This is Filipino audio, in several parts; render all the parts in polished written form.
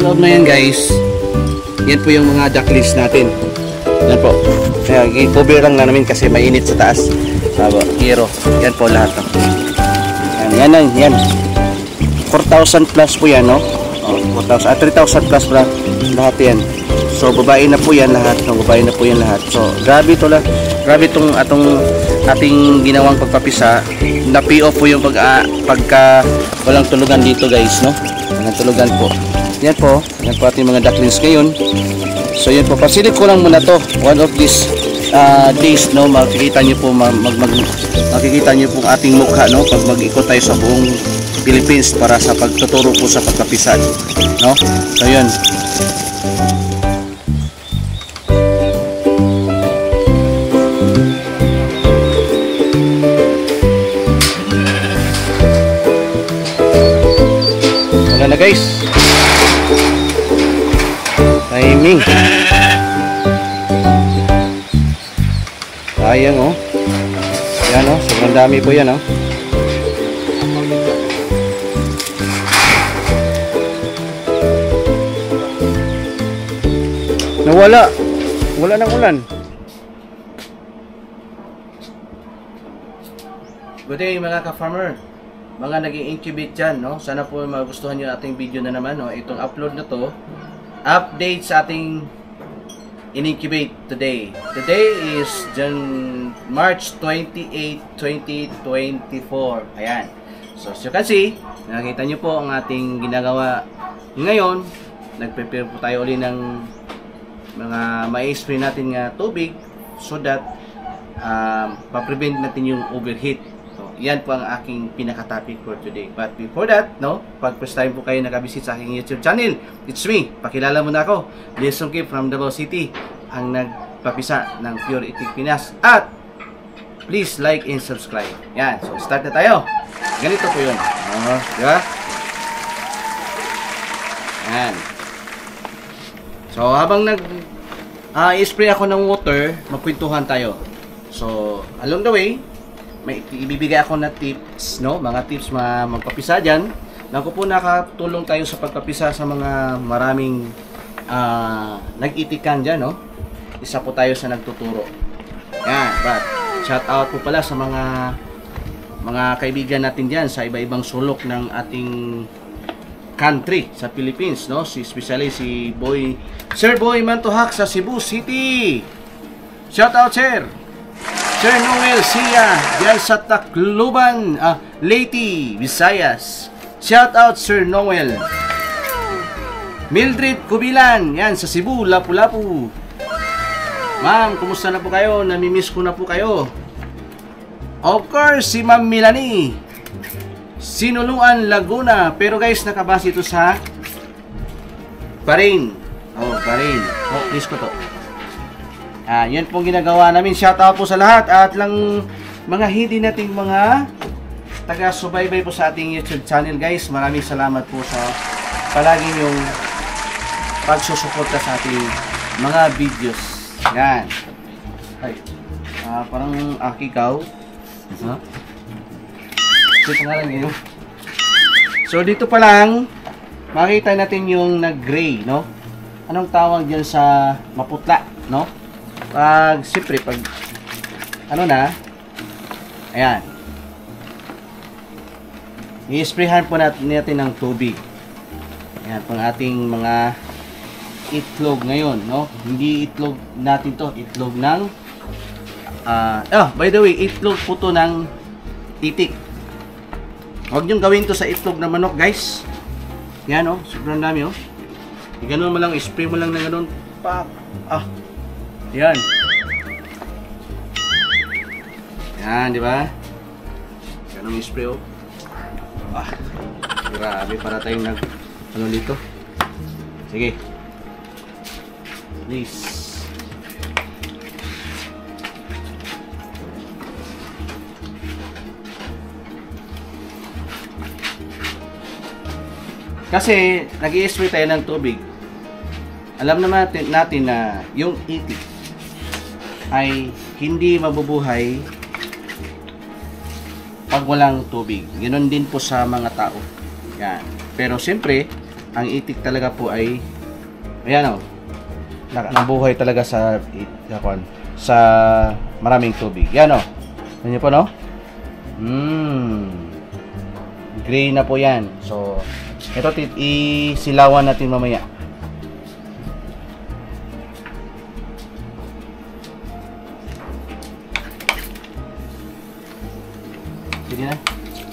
loob na yan guys, yan po yung mga ducklings natin. Yan po. Kaya i-cover lang na namin kasi mainit sa taas. Hero. Yan po lahat. Yan. 4,000 plus po yan, no? 4,000, 3,000 plus pala lahat yan. So babae na po yan lahat. Babae na po yan lahat. So grabe ito lang. Grabe itong ating ginawang pagpapisa. Na-PO po yung pagka walang tulugan dito guys, no? Walang tulugan po. Yan po ating mga ducklings ngayon. So yan po, pasilip ko lang muna to. One of these days, no, makikita niyo po makikita niyo po ating mukha, no, pag mag-ikot tayo sa buong Philippines para sa pagtuturo po sa pagkapisan, no. So yun. Wala na guys. Timing. Sayang oh. Yan oh, sobrang dami po yan oh. Nawala. Wala nang ulan. Good day mga ka-farmer. Mga nag-i-incubate dyan, no? Sana po magustuhan nyo ating video na naman, no? Itong upload na to, update sa ating in-incubate today. Today is March 28, 2024. Ayan. So as you can see, nakita nyo po ang ating ginagawa ngayon. Nag-prepare po tayo uli ng mga ma-spray natin nga tubig so that pa-prevent natin yung overheat. So, yan po ang aking pinaka-topic for today. But before that, no, pag first time po kayo nag-visit sa aking YouTube channel, it's me. Pakilala muna ako, Lison Kim from Davao City, ang nagpapisa ng Pure Itik Pinas. At please like and subscribe. Yan, so start na tayo. Ganito po yun. Diba? Yan. So habang nag-spray ako ng water, magkwentuhan tayo. So along the way, may ibibigay ako na tips, no? Mga tips magpapisa dyan. Naku po, nakatulong tayo sa pagpapisa sa mga maraming nag-itikan dyan, no? Isa po tayo sa nagtuturo. Yan, but shout out po pala sa mga kaibigan natin dyan sa iba-ibang sulok ng ating country sa Philippines, no? Especially si Sir Boy Mantuhak sa Cebu City. Shout out sir. Sir Noel Sia diyan sa Tacloban, Leyte, Visayas. Shout out Sir Noel. Mildred Kubilan, yan sa Cebu, Lapu-Lapu. Ma'am, kumusta na po kayo? Namimiss ko na po kayo. Of course, si Ma'am Milani, Sinuluan, Laguna. Pero guys, nakabase ito sa Bahrain. Bahrain. Please ko to. Yun pong ginagawa namin. Shoutout po sa lahat. At lang mga hindi nating mga taga-subaybay po sa ating YouTube channel guys. Maraming salamat po sa palagi yung pagsusuporta sa ating mga videos. Yan. Ay. Parang akikaw. Dito nga lang yun. So dito pa lang makita natin yung nag-gray, no? Anong tawag diyan sa maputla, no? Siyempre pag ano na, ayan, i-sprayhan po natin ng tubig. Ayan pang ating mga itlog ngayon, no? Hindi itlog natin to, itlog ng by the way, itlog po to ng itik. Huwag niyong gawin to sa itlog na manok guys. Yan oh, sobrang dami oh. Ganun mo lang, spray mo lang na ganun. Pak. Yan. Yan, di ba? Ganun yung spray oh. Grabe, para tayong ano dito. Sige. Please. Kasi nag-i-spray tayo ng tubig. Alam naman natin na yung itik ay hindi mabubuhay pag walang tubig. Ganoon din po sa mga tao. Yan. Pero siyempre, ang itik talaga po ay ayan o, nabuhay talaga sa sa maraming tubig. Yan o. Yan po, no? Gray na po yan. So, ito isilawan natin mamaya. Sige na.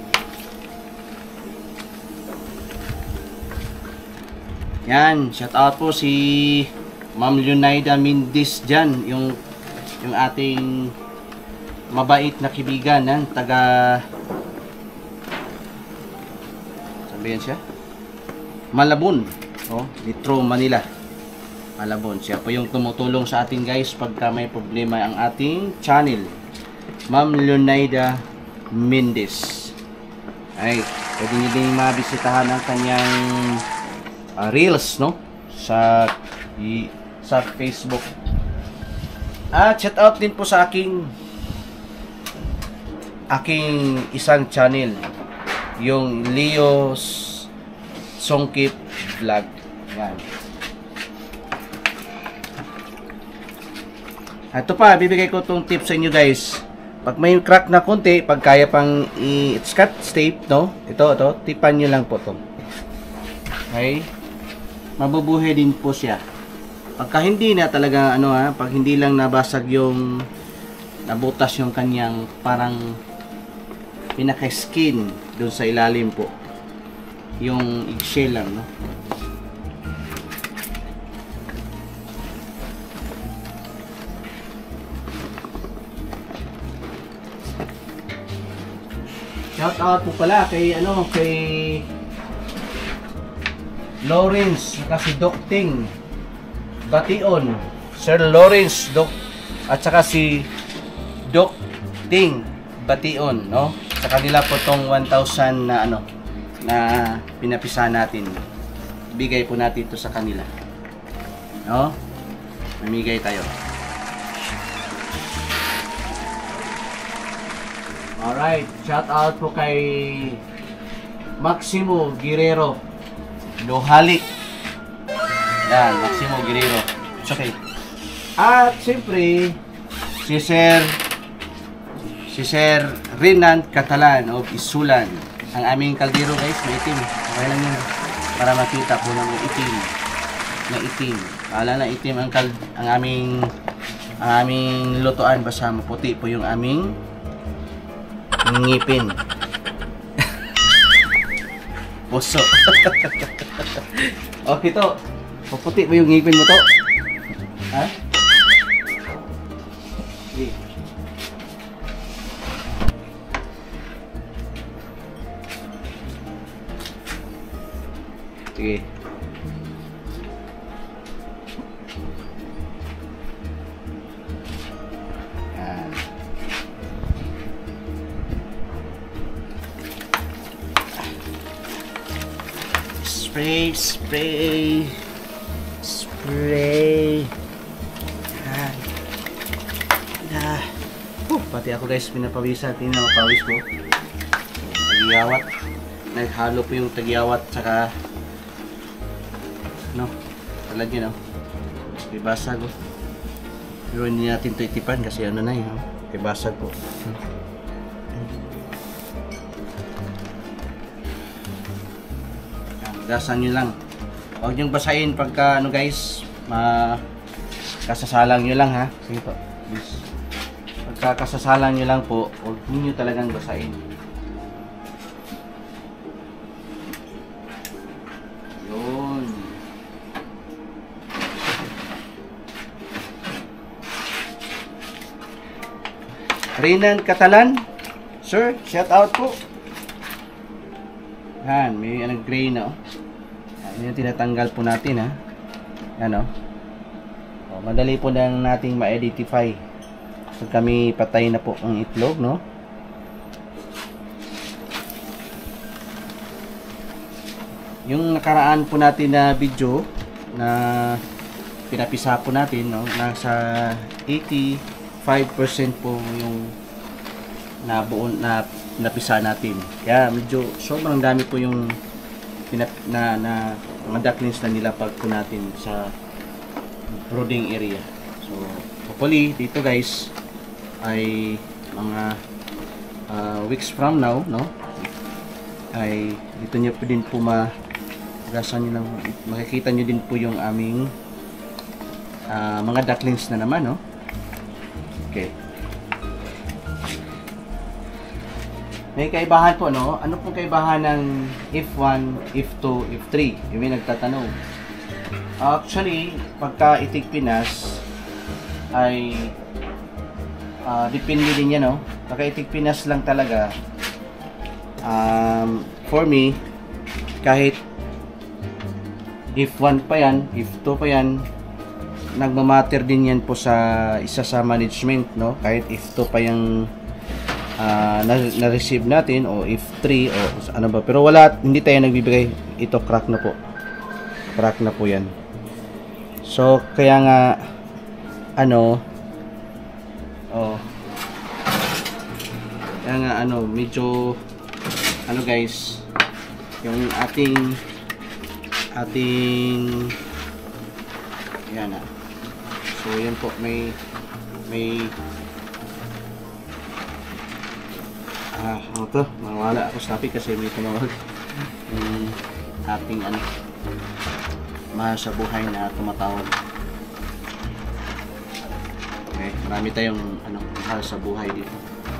Yan, shout out po si Ma'am Leonida Mendez dyan, yung ating mabait na kaibigan, taga sabihin siya Malabon, Metro Manila, Malabon. Siya po yung tumutulong sa atin guys pagka may problema ang ating channel. Ma'am Leonida Mendez. Ay, pwede nyo din mabisitahan ang kanyang reels, no? Sa Facebook. At shout out din po sa aking isang channel, yung Leo's Songkip Vlog. Yan. Ito pa, bibigay ko tong tips sa inyo guys. Pag may crack na konti, pag kaya pang i-scotch tape, no? Ito, tipan nyo lang po to. Okay? Mabubuhay din po siya. Pagka hindi na talaga, pag hindi lang nabasag yung, nabutas yung kanyang parang pinaka-skin doon sa ilalim po. Yung eggshell lang, no? Shout out po pala kay Lawrence saka si Doc Ting Bation, Sir Lawrence at saka si Doc Ting Bation, no? Sa kanila po tong 1,000 na pinapisa natin. Bigay po natin ito sa kanila, no? Mamigay tayo. Alright, shout out po kay Maximo Guerrero Lohalik. Yan, Maximo Guerrero. It's okay. At siyempre, si Sir Renan Catalan of Isulan. Ang aming kaldero guys, maitim. Okay lang yun. Para makita po ng itim. Na itim. Paala na itim ang aming lutuan. Basta maputi po yung aming ngipin. Puso. Okay to. Maputi mo yung ngipin mo to. Ha? Sige. Sige. Yan. Spray. Pati ako guys, pinapawisan. Tingnan ang pawis ko. Tagiyawat. Naghalo po yung tagiyawat saka talad yun, ibasag ko. Pero hindi natin ito itipan kasi ibasag po. Gasan nyo lang. Huwag nyo basahin pagka guys, kasasalang nyo lang ha. Sige po, please. Pagka kasasalang nyo lang po, huwag nyo talagang basahin. Yun. Renan Catalan, sir, shout out po. Yan, may gray na Yan yung tinatanggal po natin ha. Yan madali po lang nating ma-identify pag kami patay na po ang itlog, no? Yung nakaraan po natin na video na pinapisa po natin, nasa 85% po yung napisa natin. Kaya medyo sobrang dami po yung mga ducklings na nilapag po natin sa brooding area. So hopefully dito guys ay mga weeks from now, no, ay dito nyo po din po makikita nyo din po yung aming mga ducklings na naman, no. Okay. May kaibahan po, no? Ano pong kaibahan ng F1, F2, F3? Yung may nagtatanong. Actually, pagka Itik Pinas ay depende din yan, no? Pagka Itik Pinas lang talaga, for me, kahit F1 pa yan, F2 pa yan, nagmamatter din yan po sa isa sa management, no? Kahit F2 pa yung na-receive natin o F3 o ano ba, pero wala, hindi tayo nagbibigay. Ito crack na po yan. So kaya nga medyo guys, yung ating yan so yan po, may mawala ako sa topic kasi may tumawag yung ating mahal sa buhay na tumatawag. Okay, marami tayong mahal sa buhay dito.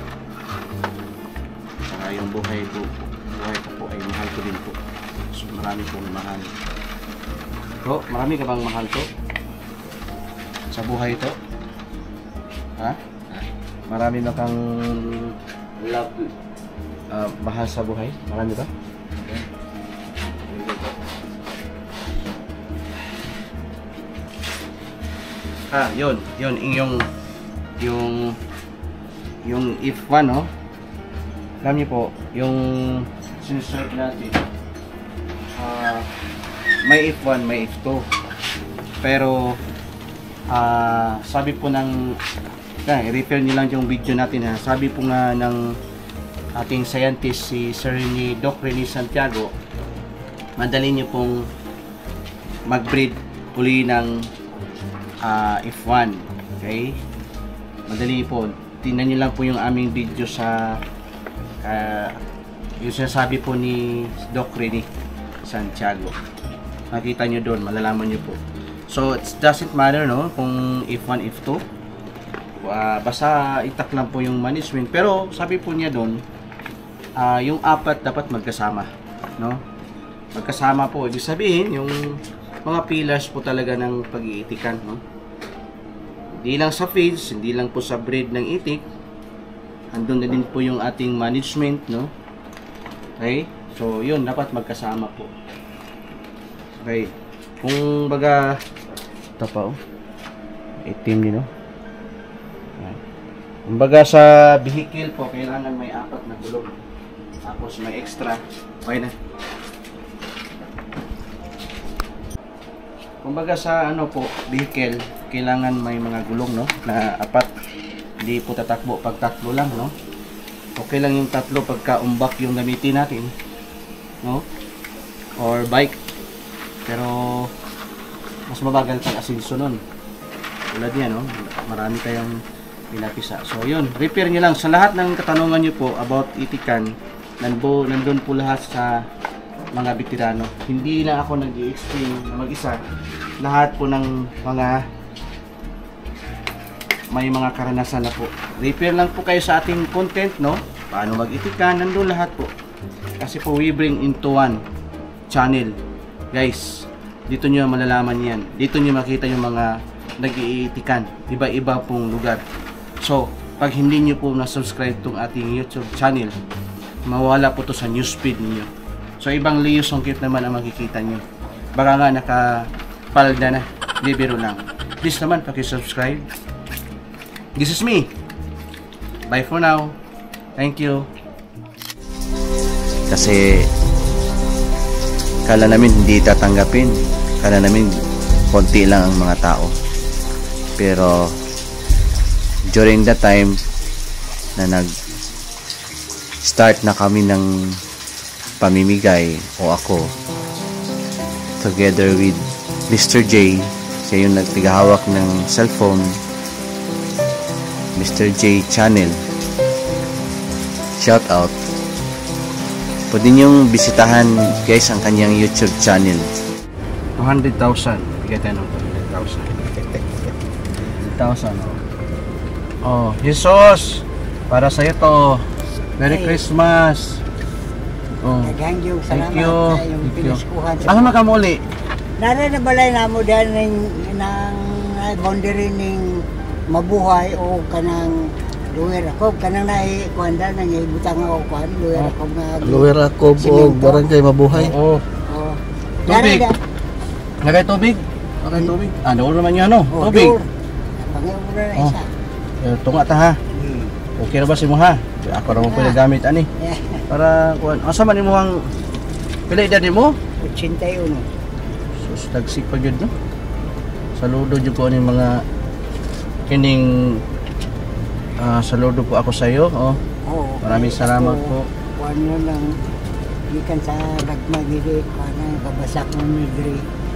Saka yung buhay ko po ay mahal ko din po. So marami pong mahal. So, marami ka bang mahal to? Sa buhay to? Ha? Marami na kang love, mahal sa buhay? Marami ba? Yun yung F1, no? Alam niyo po, yung sinusearch natin, may F1, may F2. Pero sabi po ng i-refer nyo lang yung video natin, ha. Sabi po nga ng ating scientist, si Sir Doc Rene Santiago, madali nyo pong mag-breed uli ng F1. Okay? Madali po. Tingnan nyo lang po yung aming video sa yung sinasabi po ni Doc Rene Santiago. Makita nyo doon, malalaman nyo po. So it doesn't matter, no, kung F1, F2, basta itak lang po yung management. Pero sabi po niya doon, yung apat dapat magkasama, no? Magkasama po, ibig sabihin yung mga pillars po talaga ng pag-iitikan, no? Hindi lang sa feeds, hindi lang po sa breed ng itik, andun na din po yung ating management, no? Okay? So yun, dapat magkasama po. Okay. Kung baga ito pa, itim din, no? Kung baga sa vehicle po, kailangan may apat na gulong. Tapos may extra. Okay na. Kung baga sa vehicle, kailangan may mga gulong, no? Na apat. Hindi po tatakbo pag tatlo lang, no? Okay lang yung tatlo pagka umbak yung gamitin natin, no? Or bike. Pero mas mabagal pag asinso nun. Tulad yan, no? Marami kayong pinapisa. So yun, repair nyo lang. Sa lahat ng katanungan nyo po about itikan, nandun po lahat sa mga veterano. Hindi lang ako nag-i-explain na mag-isa. Lahat po ng may mga karanasan na po. Repair lang po kayo sa ating content, no? Paano mag-itikan, nandun lahat po. Kasi po we bring into one channel. Guys, dito nyo malalaman yan. Dito nyo makita yung mga nag-iitikan. Iba-iba pong lugar. So, pag hindi nyo po na-subscribe itong ating YouTube channel, mawala po to sa newsfeed niyo. So, ibang Leo Songkit naman ang makikita nyo. Baka nga nakapalda na. Bibiro lang. Please naman, paki-subscribe. This is me. Bye for now. Thank you. Kasi kala namin hindi tatanggapin. Kala namin konti lang ang mga tao. Pero during that time na nag-start na kami ng pamimigay o ako, together with Mr. J. Siya yung nagtigahawak ng cellphone. Mr. J Channel. Shout out. Pwede niyong bisitahan guys ang kanyang YouTube channel. 200,000. Bigay tayo ng 200,000. 1,000. Oh, Jesus! Para sa'yo to. Merry Christmas! Oh, Thank you. thank Salamat you. sa iyong Thank you. piniskuhan. Ano na ka muli? Nara na balay na mo dahil ng boundary ng mabuhay o kanang luwer ako. Kanang naikuhanda na nga ibutang ako kuhan. Luwer ako nga. Luwer ako o barangay mabuhay. Oo. Oo. Tubig. Nagay tubig? Nagay tubig? Ah, nauro naman yung ano? Tubig. Pangyaura na Oh. isa. Tunga ta ha. Okay na ba si mo ha? Ako naman pwede gamit ani. Para kuan. Asa man imo ang pila edad mo? 81. Sus tagsik pa gyud no. Saludo jud ko ani mga kining saludo po ako sa iyo. Oh. Oo. Maraming salamat po. Kuhan yun lang. Gikan sa Dagmagiri. Kuhan na kabasak ng Midri.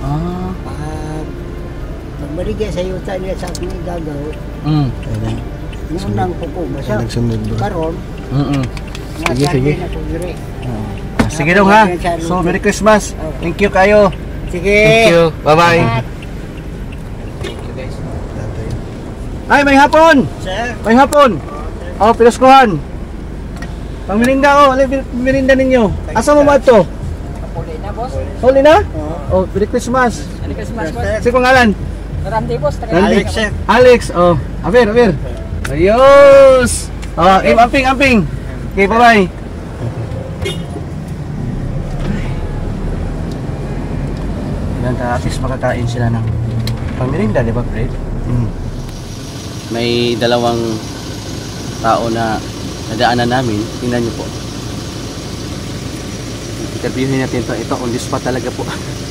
Pagbaligay sa yuta niya sa aking gagaw. Noon lang po po. Basta karon. Sige. Sige dong ha. So Merry Christmas. Thank you kayo. Sige. Thank you. Bye-bye. Ay, may hapon. Sir. May hapon. Oh, pinaskuhan. Pang merinda ko. Merinda ninyo. Asa mo ba ito? Huli na, boss. Huli na? Oh, Merry Christmas. Merry Christmas, boss. Sige pangalan. Ramdi, boss. Alex, sir. Alex. Oh, aber. Ayos. Oh, amping. Okay, bye-bye. Yan, at least makakain sila ng pangmerinda, di ba, Fred? May dalawang tao na nadaanan namin. Tingnan nyo po. Interviewin natin ito. Ito, on the spot talaga po.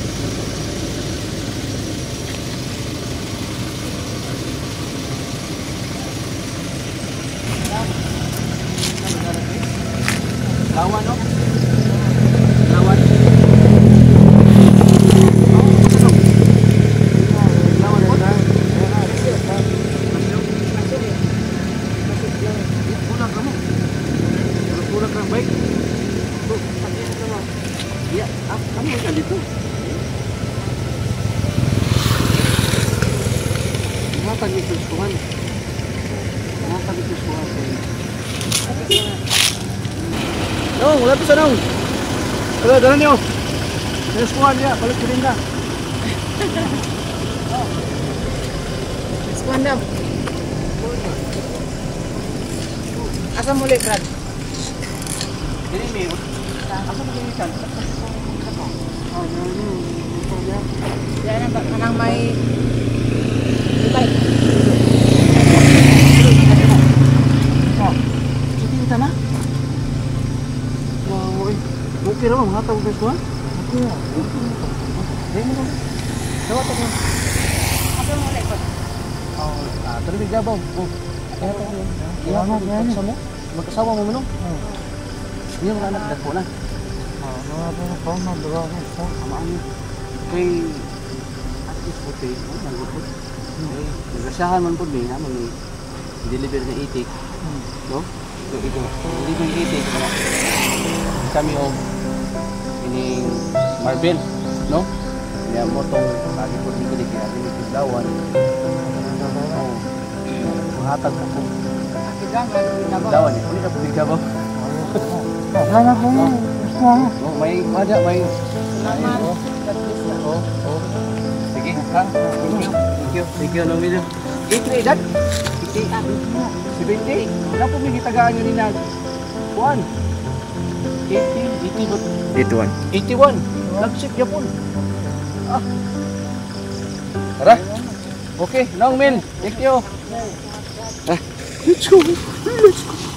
Lawan, no? Lawan. Ya, kamu kan itu. Kenapa gitu Tuhan? Kenapa gitu Tuhan? Dong, wala pa sa dong. Wala, dala niyo. Yes, Tuhan ya, balik ko rin na. Yes, Kuandam. Asa muli, Brad? Jadi ini, apa begini kan? Yan ang kanang may ibay. Sige kita na. Wow, okay raw mga tao guys Tuhan. Okay. Dahil mo. Sawa to. Asa muli, boss? Terlebih jabang. Iya, mo. Magkasawa mo manong. Iya mga anak dagko na. Kay at least puti, nagupot. Nagasahan man po din ha, deliver na itik. No? So ito, deliver na itik. Kami o ining marble, no? Kaya mo itong lagi po dito di kaya tinitiblawan. Mahatag po po. Tiblawan eh. Uli na po bigla ba? Salamat po. Oh, may sige ha. Thank you no video. Itri dad. Si Bindi. Wala po may gitagaan yun ni Nag. 81. Nag-ship Japon. Tara. Okay, Nong Mil. Thank you. Let's go.